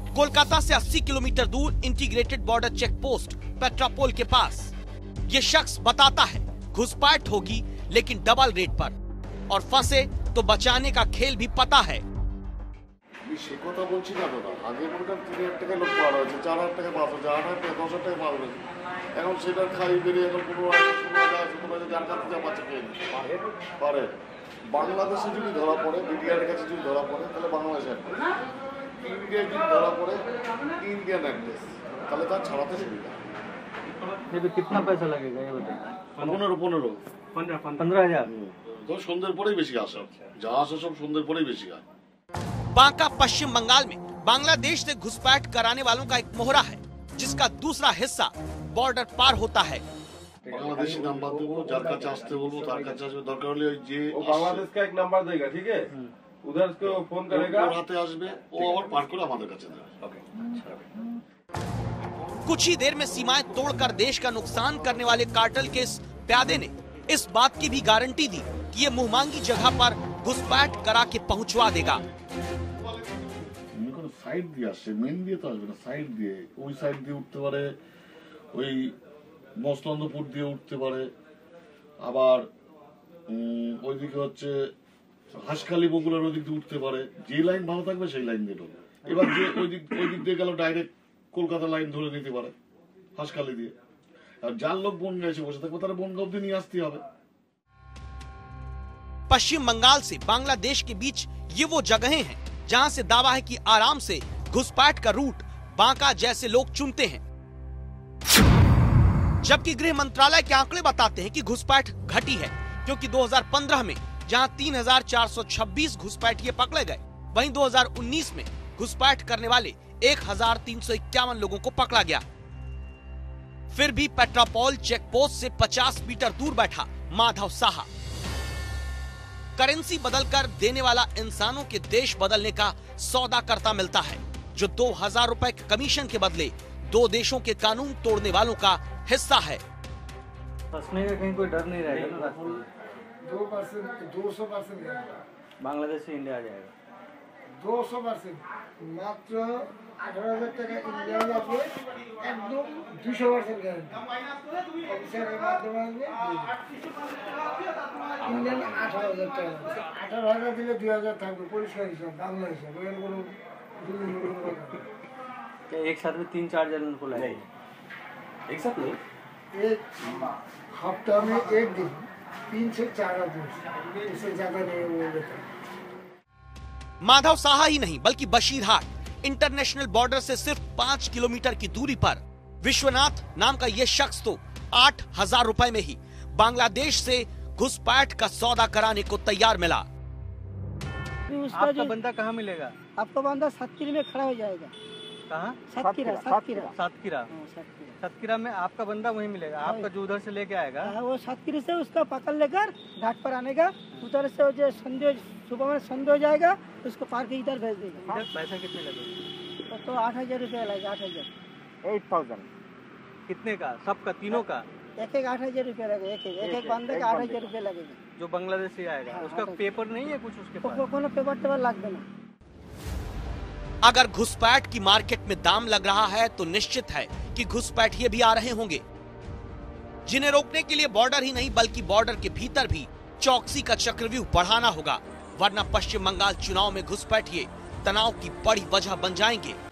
कोलकाता से 80 किलोमीटर दूर integrated border check post Petrapole के पास ये शख्स बताता है घुसपैठ होगी लेकिन डबल रेट पर, और फंसे तो बचाने का खेल भी पता है। সে কথা বলছি না দাদা, আগে বলতাম 3000 টাকা লোক পাওয়া হয়েছে, 4000 টাকা পাওয়া হয়েছে, 8000 টাকা 10000 টাকা পাওয়া হয়েছে। এখন সেটার খাই বেরিয়ে এখন কোনো যার কাছে যা বাচ্চা খেয়ে পারে। বাংলাদেশে যদি ধরা পড়ে, মিডিয়ার কাছে যদি ধরা পড়ে, তাহলে বাংলাদেশে ইন্ডিয়া যদি ধরা পড়ে ইন্ডিয়ান অ্যাড্রেস, তাহলে তার ছাড়াতে সুবিধা। ये तो कितना पैसा लगेगा ये बताइए? 15,000 তো সন্ধ্যের পরেই বেশি আসে, যা আসে সব সন্ধ্যের পরেই বেশি হয়। बांका पश्चिम बंगाल में बांग्लादेश से घुसपैठ कराने वालों का एक मोहरा है, जिसका दूसरा हिस्सा बॉर्डर पार होता है। बांग्लादेशी नंबर देबो, যার কাছে আসতে বলবো তার কাছে আসবে, দরকার হলে যে बांग्लादेश का एक नंबर देगा, ठीक है, उधर उसको फोन करेगा, রাতে আসবে, ও আবার পার করে আমাদের কাছে দেবে। कुछ ही देर में सीमाएं तोड़कर देश का नुकसान करने वाले कार्टेल के इस प्यादे ने इस बात की भी गारंटी दी कि ये मुहमांगी जगह पर घुसपैठ करा के पहुंचवा देगा। সাইড দিয়ে আসছে, মেন দিয়ে তো আসবে না, সাইড দিয়ে, ওই সাইড দিয়ে উঠতে পারে, ওই মস্তন্দপুর দিয়ে উঠতে পারে, আবার ওইদিকে হচ্ছে হাসখালি বগুড়ার ওই দিক দিয়ে উঠতে পারে। যে লাইন ভালো থাকবে সেই লাইন দিয়ে ঢোকে। এবার যে ওই দিক দিয়ে গেল ডাইরেক্ট কলকাতা লাইন ধরে নিতে পারে হাসখালি দিয়ে। আর যার লোক বনগা এসে বসে থাকবে তারা বনগা অব্দি নিয়ে আসতে হবে। पश्चिम बंगाल से बांग्लादेश के बीच ये वो जगहें हैं जहां से दावा है कि आराम से घुसपैठ का रूट बांका जैसे लोग चुनते हैं, जबकि गृह मंत्रालय के आंकड़े बताते हैं कि घुसपैठ घटी है, क्योंकि 2015 में जहां 3,426 घुसपैठिए पकड़े गए, वहीं 2019 में घुसपैठ करने वाले 1,351 लोगों को पकड़ा गया। फिर भी पेट्रापोल चेक पोस्ट से 50 मीटर दूर बैठा माधव साहा करेंसी बदलकर देने वाला इंसानों के देश बदलने का सौदा करता मिलता है, जो 2,000 रुपए के कमीशन के बदले दो देशों के कानून तोड़ने वालों का हिस्सा है। फंसने का कहीं कोई डर नहीं रहेगा ना रास्ते में? 200% बांग्लादेश से इंडिया आ जाएगा 200%। মাত্র 18,000 টাকা ইন্ডিয়া যাবে, একদম 200% গ্যারান্টি। অফিসারের মাধ্যমে ইন্ডিয়ান 18,000 টাকা, 18,000 দিলে 2,000 থাকবে, পরিষ্কার হিসাব, বাংলা হিসাব। এর কোনো क्या एक साथ में 3-4 जन को लाएंगे? एक साथ नहीं, एक हफ्ता में एक दिन 3 से 4 आदमी, इससे ज्यादा नहीं वो लेता। माधव साहा ही नहीं बल्कि बशीरहाट इंटरनेशनल बॉर्डर से सिर्फ 5 किलोमीटर की दूरी पर विश्वनाथ नाम का ये शख्स तो 8,000 रुपए में ही बांग्लादेश से घुसपैठ का सौदा कराने को तैयार मिला। आपका बंदा कहाँ मिलेगा? आपका बंदा सातकिरा में खड़ा हो जाएगा। कहाँ? सातकिरा। सातकिरा में आपका बंदा वहीं मिलेगा, आपका जो उधर से लेके आएगा वो सातकिरा से उसका पकड़ लेकर घाट पर आनेगा, उधर से जो संडे सुबह में संडे हो जाएगा उसको पार के इधर भेज देगा। इधर पैसा कितने लगेगा? तो 8,000 रुपया लगेगा। 8,000 8,000 कितने का? सबका, तीनों का? एक 8,000 रुपया लगेगा। एक बंदे का 8,000 रुपया लगेगा। जो बांग्लादेश से आएगा उसका पेपर नहीं है कुछ उसके पास? कोनो पेपर लग देना। अगर घुसपैठ की मार्केट में दाम लग रहा है तो निश्चित है कि घुसपैठिए भी आ रहे होंगे, जिन्हें रोकने के लिए बॉर्डर ही नहीं बल्कि बॉर्डर के भीतर भी चौकसी का चक्रव्यूह बढ़ाना होगा, वरना पश्चिम बंगाल चुनाव में घुसपैठिए तनाव की बड़ी वजह बन जाएंगे।